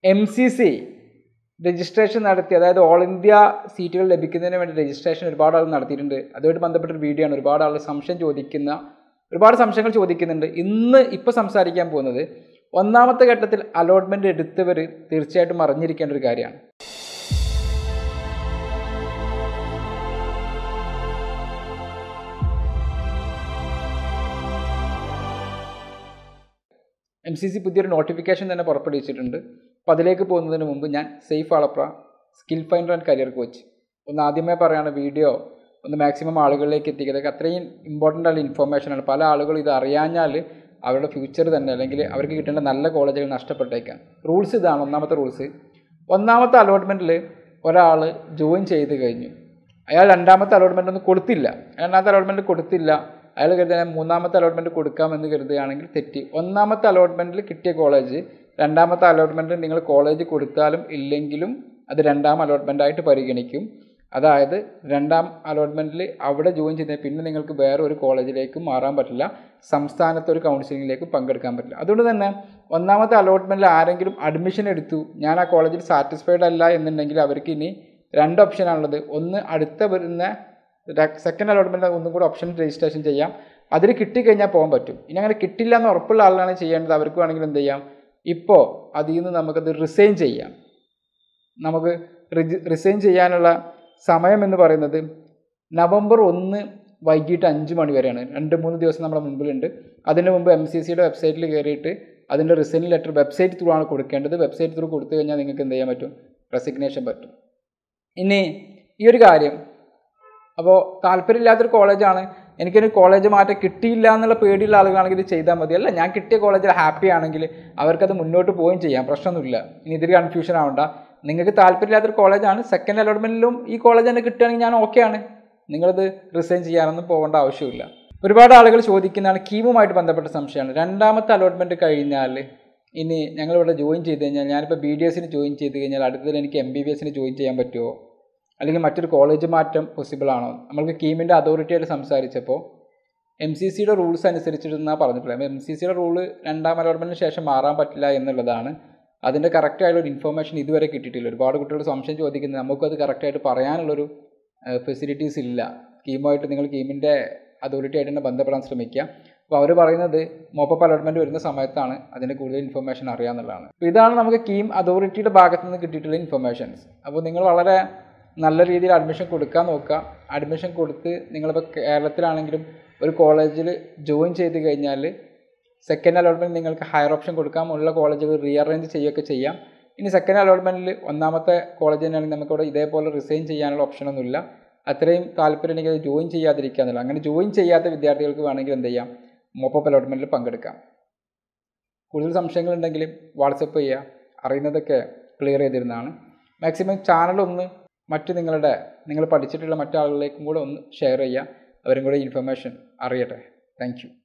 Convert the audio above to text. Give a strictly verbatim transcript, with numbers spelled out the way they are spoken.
M C C registration നടത്തി, അതായത് all India സീറ്റുകൾ ലഭിക്കുന്നതിന് വേണ്ടി രജിസ്ട്രേഷൻ ഒരുപാട് ആൾ നടത്തിയിട്ടുണ്ട്. അതുമായിട്ട് ബന്ധപ്പെട്ടൊരു വീഡിയോ ആണ്. ഒരുപാട് ആൾ സംശയം ചോദിക്കുന്ന ഒരുപാട് സംശയങ്ങൾ ചോദിക്കുന്നുണ്ട്. ഇന്ന് ഇപ്പോൾ സംസാരിക്കാൻ പോകുന്നത് ഒന്നാമത്തെ ഘട്ടത്തിൽ അലോട്ട്മെൻറ്റ് എടുത്തവർ തീർച്ചയായിട്ടും അറിഞ്ഞിരിക്കേണ്ട ഒരു കാര്യമാണ്. എം സി സി പുതിയൊരു നോട്ടിഫിക്കേഷൻ തന്നെ പുറപ്പെടുവിച്ചിട്ടുണ്ട്. അപ്പോൾ അതിലേക്ക് പോകുന്നതിന് മുമ്പ് ഞാൻ Saif Valapra, skill finder and career coach, ഒന്ന് ആദ്യമേ പറയുകയാണ്, വീഡിയോ ഒന്ന് മാക്സിമം ആളുകളിലേക്ക് എത്തിക്കുന്നത്. അത്രയും ഇമ്പോർട്ടൻ്റ് ആയ ഇൻഫോർമേഷനാണ്. പല ആളുകളും ഇത് അറിയാഞ്ഞാൽ അവരുടെ ഫ്യൂച്ചർ തന്നെ അല്ലെങ്കിൽ അവർക്ക് കിട്ടേണ്ട നല്ല കോളേജുകൾ നഷ്ടപ്പെട്ടേക്കാം. റൂൾസ് ഇതാണ്. ഒന്നാമത്തെ റൂൾസ്, ഒന്നാമത്തെ അലോട്ട്മെൻറ്റിൽ ഒരാൾ ജോയിൻ ചെയ്ത് കഴിഞ്ഞു, അയാൾ രണ്ടാമത്തെ അലോട്ട്മെൻ്റ് ഒന്നും കൊടുത്തില്ല, രണ്ടാമത്തെ അലോട്ട്മെൻറ്റ് കൊടുത്തില്ല, അയാൾ കരുതാൻ മൂന്നാമത്തെ അലോട്ട്മെൻറ്റ് കൊടുക്കാമെന്ന് കരുതുകയാണെങ്കിൽ തെറ്റി. ഒന്നാമത്തെ അലോട്ട്മെൻറ്റിൽ കിട്ടിയ കോളേജ് രണ്ടാമത്തെ അലോട്ട്മെൻറ്റിൽ നിങ്ങൾ കോളേജ് കൊടുത്താലും ഇല്ലെങ്കിലും അത് രണ്ടാം അലോട്ട്മെൻറ്റായിട്ട് പരിഗണിക്കും. അതായത് രണ്ടാം അലോട്ട്മെൻറ്റിൽ അവിടെ ജോയിൻ ചെയ്താൽ പിന്നെ നിങ്ങൾക്ക് വേറെ ഒരു കോളേജിലേക്ക് മാറാൻ പറ്റില്ല, സംസ്ഥാനത്ത് ഒരു കൗൺസിലിങ്ങിലേക്ക് പങ്കെടുക്കാൻ പറ്റില്ല. അതുകൊണ്ട് തന്നെ ഒന്നാമത്തെ അലോട്ട്മെൻറ്റിൽ ആരെങ്കിലും അഡ്മിഷൻ എടുത്തു, ഞാൻ ആ കോളേജിൽ സാറ്റിസ്ഫൈഡ് അല്ല എന്നുണ്ടെങ്കിൽ അവർക്ക് ഇനി രണ്ട് ഓപ്ഷനാണുള്ളത്. ഒന്ന് അടുത്ത വരുന്ന സെക്കൻഡ് അലോട്ട്മെൻറ്റ് ഒന്നും കൂടെ ഓപ്ഷൻ രജിസ്ട്രേഷൻ ചെയ്യാം, അതിൽ കിട്ടിക്കഴിഞ്ഞാൽ പോകാൻ പറ്റും. ഇനി അങ്ങനെ കിട്ടില്ല എന്ന് ഉറപ്പുള്ള ആളാണ് ചെയ്യേണ്ടത്. അവർക്ക് വേണമെങ്കിൽ എന്ത് ചെയ്യാം, ഇപ്പോൾ അതിൽ നിന്ന് നമുക്കത് റിസൈൻ ചെയ്യാം. നമുക്ക് റിസൈൻ ചെയ്യാനുള്ള സമയം എന്ന് പറയുന്നത് നവംബർ ഒന്ന് വൈകിട്ട് അഞ്ച് മണി വരെയാണ്. രണ്ട് മൂന്ന് ദിവസം നമ്മുടെ മുമ്പിലുണ്ട്. അതിന് മുമ്പ് എം സി സിയുടെ വെബ്സൈറ്റിൽ കയറിയിട്ട് അതിൻ്റെ റിസൈൻ ലെറ്റർ വെബ്സൈറ്റ് ത്രൂ ആണ് കൊടുക്കേണ്ടത്. വെബ്സൈറ്റ് ത്രൂ കൊടുത്തു കഴിഞ്ഞാൽ നിങ്ങൾക്ക് എന്ത് ചെയ്യാൻ പറ്റും, റെസിഗ്നേഷൻ പറ്റും. ഇനി ഈ ഒരു കാര്യം, അപ്പോൾ താല്പര്യമില്ലാത്തൊരു കോളേജാണ്, എനിക്കൊരു കോളേജ് മാറ്റം കിട്ടിയില്ല എന്നുള്ള പേടിയുള്ള ആളുകളാണെങ്കിൽ ഇത് ചെയ്താൽ മതി. അല്ല, ഞാൻ കിട്ടിയ കോളേജിൽ ഹാപ്പി ആണെങ്കിൽ അവർക്കത് മുന്നോട്ട് പോവുകയും ചെയ്യാം, പ്രശ്നമൊന്നുമില്ല. ഇനി ഇതിൽ കൺഫ്യൂഷൻ ആവണ്ട. നിങ്ങൾക്ക് താല്പര്യമില്ലാത്തൊരു കോളേജാണ്, സെക്കൻഡ് അലോട്ട്മെൻറ്റിലും ഈ കോളേജ് തന്നെ കിട്ടുകയാണെങ്കിൽ ഞാൻ ഓക്കെയാണ്, നിങ്ങളത് റിസൈൻ ചെയ്യാനൊന്നും പോകേണ്ട ആവശ്യമില്ല. ഒരുപാട് ആളുകൾ ചോദിക്കുന്നതാണ് കീമുമായിട്ട് ബന്ധപ്പെട്ട സംശയമാണ്. രണ്ടാമത്തെ അലോട്ട്മെൻറ്റ് കഴിഞ്ഞാൽ ഇനി ഞങ്ങളിവിടെ ജോയിൻ ചെയ്ത് കഴിഞ്ഞാൽ, ഞാനിപ്പോൾ ബി ഡി എസിന് ജോയിൻ ചെയ്ത് കഴിഞ്ഞാൽ അടുത്തതിൽ എനിക്ക് എം ബി ബി എസിന് ജോയിൻ ചെയ്യാൻ പറ്റുമോ, അല്ലെങ്കിൽ മറ്റൊരു കോളേജ് മാറ്റം പോസിബിൾ ആണോ? നമ്മൾക്ക് കീമിൻ്റെ അതോറിറ്റിയായിട്ട് സംസാരിച്ചപ്പോൾ എം സി സിയുടെ റൂൾസ് അനുസരിച്ചിട്ടെന്നാണ് പറഞ്ഞിട്ടുള്ളത്. എം സി സിയുടെ റൂള് രണ്ടാം അലോട്ട്മെൻറ്റിന് ശേഷം മാറാൻ പറ്റില്ല എന്നുള്ളതാണ്. അതിൻ്റെ കറക്റ്റായിട്ടുള്ള ഇൻഫർമേഷൻ ഇതുവരെ കിട്ടിയിട്ടില്ല. ഒരുപാട് കുട്ടികൾ സംശയം ചോദിക്കുന്നത്, നമുക്കത് കറക്റ്റായിട്ട് പറയാനുള്ളൊരു ഫെസിലിറ്റീസ് ഇല്ല. കീമുമായിട്ട് നിങ്ങൾ കീമിൻ്റെ അതോറിറ്റി ആയിട്ട് തന്നെ ബന്ധപ്പെടാൻ ശ്രമിക്കുക. അപ്പോൾ അവർ പറയുന്നത് മോപ്പപ്പ് അലോട്ട്മെൻറ്റ് വരുന്ന സമയത്താണ് അതിൻ്റെ കൂടുതൽ ഇൻഫർമേഷൻ അറിയാമെന്നുള്ളതാണ്. അപ്പോൾ ഇതാണ് നമുക്ക് കീം അതോറിറ്റിയുടെ ഭാഗത്തു നിന്ന് കിട്ടിയിട്ടുള്ള ഇൻഫർമേഷൻസ്. അപ്പോൾ നിങ്ങൾ വളരെ നല്ല രീതിയിൽ അഡ്മിഷൻ കൊടുക്കാൻ നോക്കുക. അഡ്മിഷൻ കൊടുത്ത് നിങ്ങളിപ്പോൾ കേരളത്തിലാണെങ്കിലും ഒരു കോളേജിൽ ജോയിൻ ചെയ്ത് കഴിഞ്ഞാൽ സെക്കൻഡ് അലോട്ട്മെൻറ്റ് നിങ്ങൾക്ക് ഹയർ ഓപ്ഷൻ കൊടുക്കാം, ഉള്ള കോളേജുകൾ റീഅറേഞ്ച് ചെയ്യുകയൊക്കെ ചെയ്യാം. ഇനി സെക്കൻഡ് അലോട്ട്മെൻറ്റിൽ ഒന്നാമത്തെ കോളേജ് തന്നെയാണെങ്കിൽ നമുക്കിവിടെ ഇതേപോലെ റിസൈൻ ചെയ്യാനുള്ള ഓപ്ഷനൊന്നുമില്ല. അത്രയും താല്പര്യം എനിക്ക് അത് ജോയിൻ ചെയ്യാതിരിക്കുക എന്നുള്ള. അങ്ങനെ ജോയിൻ ചെയ്യാത്ത വിദ്യാർത്ഥികൾക്ക് വേണമെങ്കിൽ എന്ത് ചെയ്യാം, മോപ്പപ്പ് അലോട്ട്മെൻറ്റിൽ പങ്കെടുക്കാം. കൂടുതൽ സംശയങ്ങളുണ്ടെങ്കിൽ വാട്സപ്പ് ചെയ്യുക, അറിയുന്നതൊക്കെ ക്ലിയർ ചെയ്തിരുന്നതാണ്. മാക്സിമം ചാനലൊന്ന് മറ്റ് നിങ്ങളുടെ നിങ്ങൾ പഠിച്ചിട്ടുള്ള മറ്റാളുകളിലേക്കും കൂടെ ഒന്ന് ഷെയർ ചെയ്യുക, അവരും കൂടെ ഇൻഫർമേഷൻ അറിയട്ടെ. Thank U.